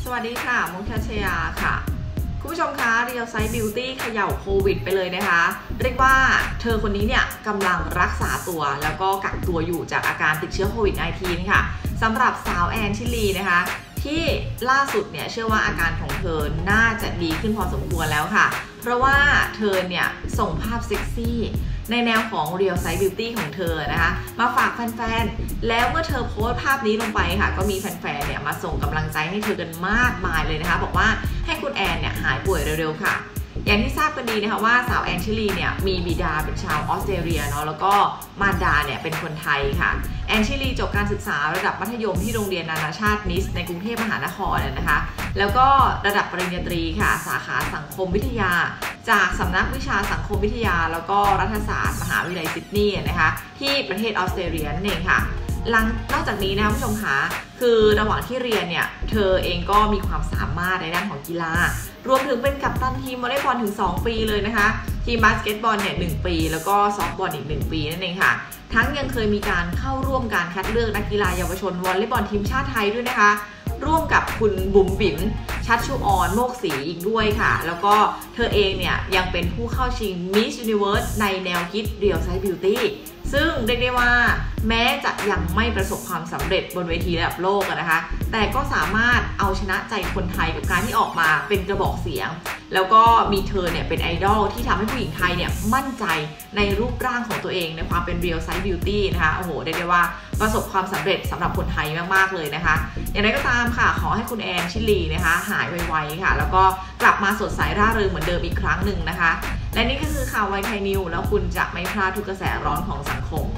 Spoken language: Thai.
วัสดีค่ะมุกทัชยาค่ะคุณผู้ชมคะ Real Size Beauty เขย่าโควิดไปเลยนะคะเรียกว่าเธอคนนี้เนี่ยกำลังรักษาตัวแล้วก็กักตัวอยู่จากอาการติดเชื้อโควิด -19 ค่ะสำหรับสาวแอนชิลีนะคะที่ล่าสุดเนี่ยเชื่อว่าอาการของเธอน่าจะดีขึ้นพอสมควรแล้วค่ะเพราะว่าเธอเนี่ยส่งภาพเซ็กซี่ในแนวของ Real Size Beauty ของเธอนะคะมาฝากแฟนๆแล้วเมื่อเธอโพสต์ภาพนี้ลงไปค่ะก็มีแฟนๆเนี่ยมาส่งกำลังใจให้เธอกันมากมายเลยนะคะบอกว่าให้คุณแอนเนี่ยหายป่วยเร็วๆค่ะอย่างที่ทราบกันดีนะคะว่าสาวแอนชิลีเนี่ยมีบิดาเป็นชาวออสเตรเลียเนาะแล้วก็มารดาเนี่ยเป็นคนไทยค่ะแอนชิลีจบการศึกษาระดับมัธยมที่โรงเรียนนานาชาตินิสในกรุงเทพมหานครนะคะแล้วก็ระดับปริญญาตรีค่ะสาขาสังคมวิทยาจากสำนักวิชาสังคมวิทยาแล้วก็รัฐศาสตร์มหาวิทยาลัยซิดนีย์นะคะที่ประเทศออสเตรเลียนั่นเองค่ะนอกจากนี้นะคะผู้ชมคะคือระหว่างที่เรียนเนี่ยเธอเองก็มีความสามารถในด้านของกีฬารวมถึงเป็นกัปตันทีมวอลเลย์บอลถึง2 ปีเลยนะคะทีมบาสเกตบอลเนี่ย1 ปีแล้วก็ซอฟต์บอลอีก1 ปีนั่นเองค่ะทั้งยังเคยมีการเข้าร่วมการคัดเลือกนักกีฬาเยาวชนวอลเลย์บอลทีมชาติไทยด้วยนะคะร่วมกับคุณบุ๋มบิ๋มชัชชุออนโมกศรีอีกด้วยค่ะแล้วก็เธอเองเนี่ยยังเป็นผู้เข้าชิง Miss Universe ในแนวคิด Real Size Beauty ซึ่งเรียกได้ว่าแม้จะยังไม่ประสบความสำเร็จบนเวทีระดับโลกนะคะแต่ก็สามารถเอาชนะใจคนไทยกับการที่ออกมาเป็นกระบอกเสียงแล้วก็มีเธอเนี่ยเป็นไอดอลที่ทำให้ผู้หญิงไทยเนี่ยมั่นใจในรูปร่างของตัวเองในความเป็น Real Size Beauty นะคะโอ้โหเรียกได้ว่าประสบความสำเร็จสำหรับคนไทยมากๆเลยนะคะอย่างไรก็ตามค่ะขอให้คุณแอนชิลีนะคะหายไวๆค่ะแล้วก็กลับมาสดใสร่าเริงเหมือนเดิมอีกครั้งหนึ่งนะคะและนี่ก็คือข่าวไวไทยนิวแล้วคุณจะไม่พลาดทุกกระแสร้อนของสังคม